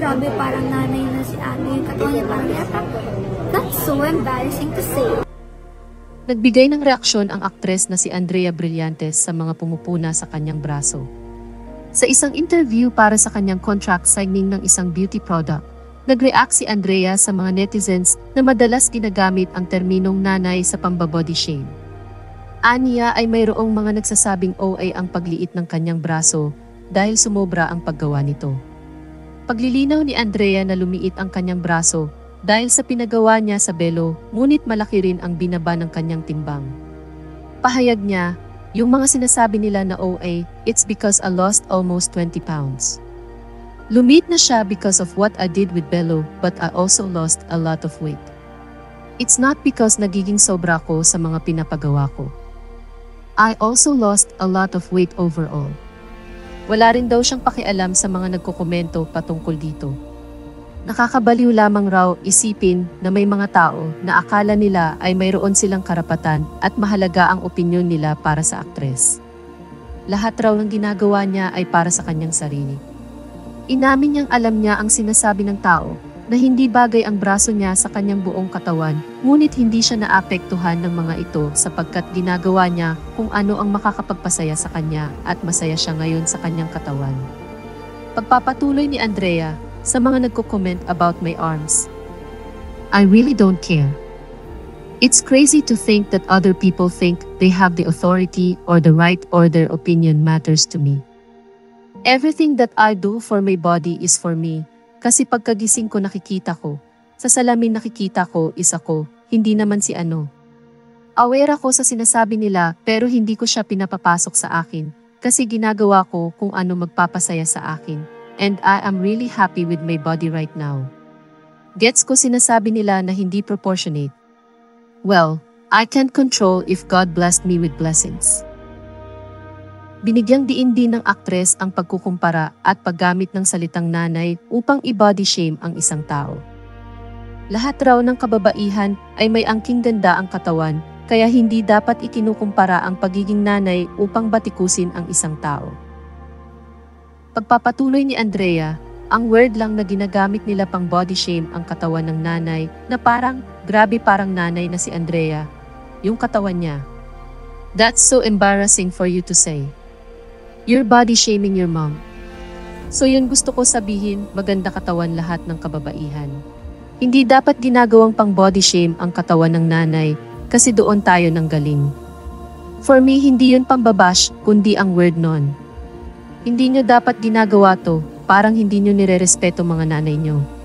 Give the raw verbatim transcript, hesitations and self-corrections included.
grabe, parang nanay na si ate. Yung katawan niya parang yata. That's so embarrassing to say. Nagbigay ng reaksyon ang aktres na si Andrea Brillantes sa mga pumupuna sa kanyang braso. Sa isang interview para sa kanyang contract signing ng isang beauty product, nag-react si Andrea sa mga netizens na madalas ginagamit ang terminong nanay sa pambabody shame. Aniya ay mayroong mga nagsasabing O A ang pagliit ng kanyang braso dahil sumobra ang paggawa nito. Paglilinaw ni Andrea na lumiit ang kanyang braso dahil sa pinagawa niya sa belo, ngunit malaki rin ang binaba ng kanyang timbang. Pahayag niya, yung mga sinasabi nila na O A, it's because I lost almost twenty pounds. Lumit na siya because of what I did with belo, but I also lost a lot of weight. It's not because nagiging sobra ko sa mga pinapagawa ko. I also lost a lot of weight overall. Wala rin daw siyang pakialam sa mga nagkokomento patungkol dito. Nakakabaliw lamang raw isipin na may mga tao na akala nila ay mayroon silang karapatan at mahalaga ang opinyon nila para sa aktres. Lahat raw ng ginagawa niya ay para sa kanyang sarili. Inamin niyang alam niya ang sinasabi ng tao na hindi bagay ang braso niya sa kanyang buong katawan, ngunit hindi siya naapektuhan ng mga ito sapagkat ginagawa niya kung ano ang makakapagpasaya sa kanya at masaya siya ngayon sa kanyang katawan. Pagpapatuloy ni Andrea sa mga nagko-comment about my arms. I really don't care. It's crazy to think that other people think they have the authority or the right or their opinion matters to me. Everything that I do for my body is for me, kasi pagkagising ko nakikita ko, sa salamin nakikita ko is ako, hindi naman si ano. Aware ako sa sinasabi nila pero hindi ko siya pinapapasok sa akin, kasi ginagawa ko kung ano magpapasaya sa akin. And I am really happy with my body right now. Gets ko sinasabi nila na hindi proportionate. Well, I can't control if God blessed me with blessings. Binigyang diin din ng aktres ang pagkukumpara at paggamit ng salitang nanay upang i-body shame ang isang tao. Lahat raw ng kababaihan ay may angking ganda ang katawan, kaya hindi dapat ikinukumpara ang pagiging nanay upang batikusin ang isang tao. Pagpapatuloy ni Andrea, ang word lang na ginagamit nila pang body shame ang katawan ng nanay na parang, grabe parang nanay na si Andrea, yung katawan niya. That's so embarrassing for you to say. You're body shaming your mom. So yun gusto ko sabihin, maganda katawan lahat ng kababaihan. Hindi dapat ginagawang pang body shame ang katawan ng nanay kasi doon tayo nang galing. For me, hindi yun pambabash kundi ang word nun. Hindi nyo dapat ginagawa to, parang hindi nyo nire-respeto mga nanay nyo.